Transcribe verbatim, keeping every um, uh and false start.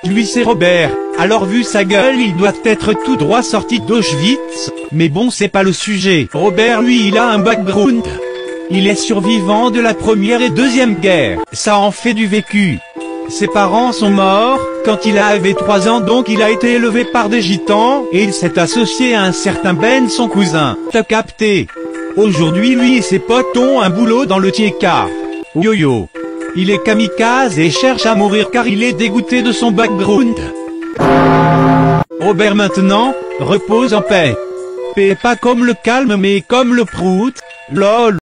Lui c'est Robert, alors vu sa gueule il doit être tout droit sorti d'Auschwitz, mais bon c'est pas le sujet. Robert lui il a un background. Il est survivant de la première et deuxième guerre, ça en fait du vécu. Ses parents sont morts, quand il avait trois ans donc il a été élevé par des gitans, et il s'est associé à un certain Ben son cousin. T'as capté? Aujourd'hui lui et ses potes ont un boulot dans le Tiécar. Yo-yo. Il est kamikaze et cherche à mourir car il est dégoûté de son background. Robert maintenant, repose en paix. Paix pas comme le calme mais comme le prout, lol.